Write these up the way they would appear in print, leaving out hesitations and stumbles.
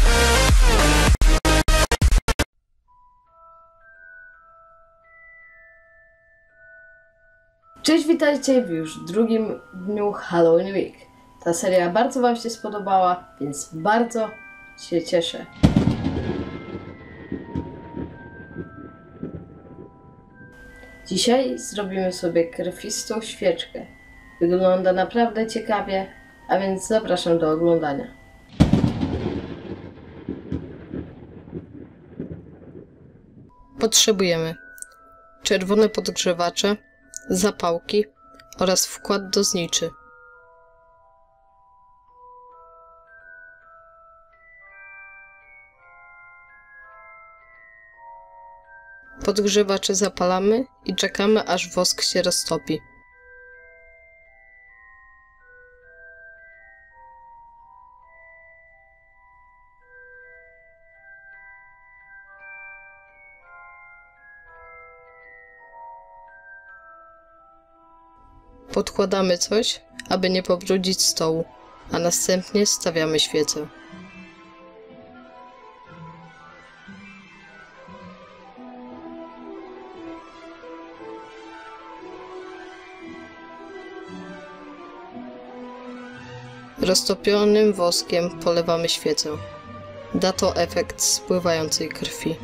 Cześć, witajcie w już drugim dniu Halloween Week. Ta seria bardzo Wam się spodobała, więc bardzo się cieszę. Dzisiaj zrobimy sobie krwistą świeczkę. Wygląda naprawdę ciekawie, a więc zapraszam do oglądania. Potrzebujemy czerwone podgrzewacze, zapałki oraz wkład do zniczy. Podgrzewacze zapalamy i czekamy, aż wosk się roztopi. Podkładamy coś, aby nie pobrudzić stołu, a następnie stawiamy świecę. Roztopionym woskiem polewamy świecę. Da to efekt spływającej krwi.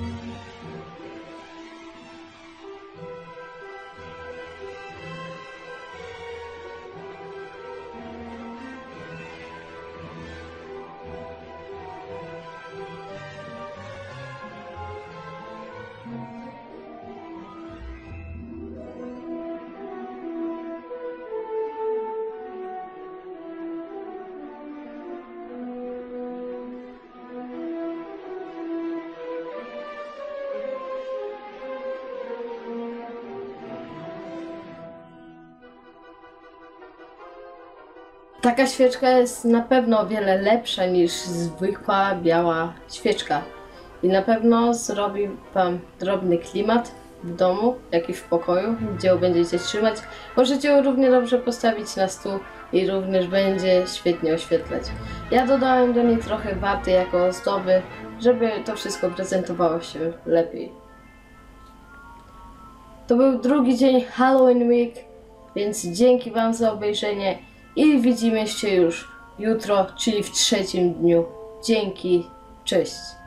Taka świeczka jest na pewno o wiele lepsza niż zwykła biała świeczka i na pewno zrobi Wam drobny klimat w domu, jak i w pokoju, gdzie ją będziecie trzymać. Możecie ją równie dobrze postawić na stół i również będzie świetnie oświetlać. Ja dodałem do niej trochę waty jako ozdoby, żeby to wszystko prezentowało się lepiej. To był drugi dzień Halloween Week, więc dzięki Wam za obejrzenie. I widzimy się już jutro, czyli w trzecim dniu. Dzięki, cześć!